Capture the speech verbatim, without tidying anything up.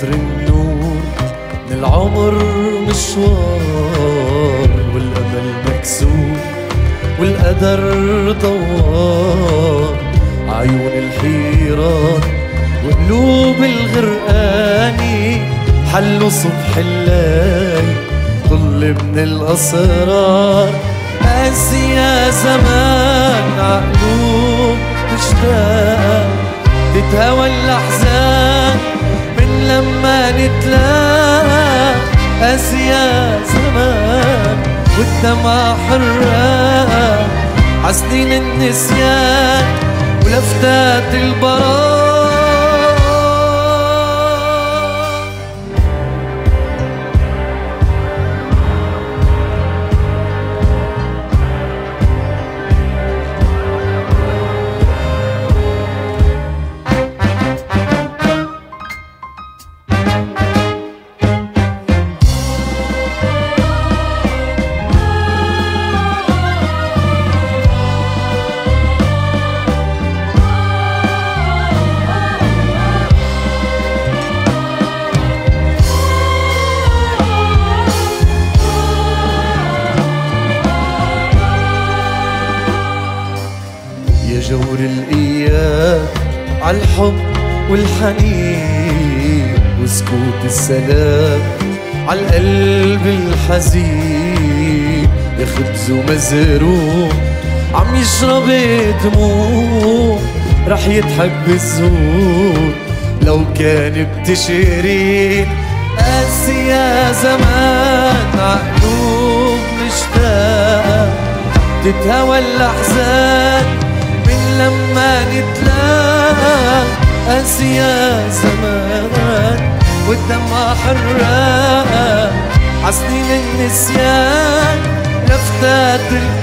قطر النور من العمر مشوار، والأمل مكسور والقدر دوار. عيون الحيران وقلوب الغرقاني حلوا صبح الليل طل من الأسرار. قاسي يا زمان عقلوب تشتاق تتهوى الأحزان من لما نتلاقى. قاسي يا زمان والدمع حراق عسنين النسيان ولفتات البراء. جور الإيام عالحب والحنين وسكوت السلام عالقلب الحزين. يا خبز ومزروع عم يشرب دموع رح يضحك بالزور لو كان بتشيرين. قاسي يا زمان عقلوب مشتاق تتهوى الأحزان لما نتلاقى. قاسي يا زمان والدمع حراق عسنين النسيان لفتات